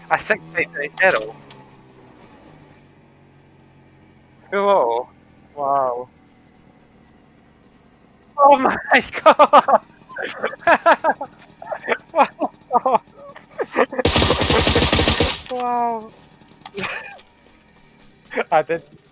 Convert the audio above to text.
A 680. Hello. Wow. Oh my god! Wow. Wow. I did.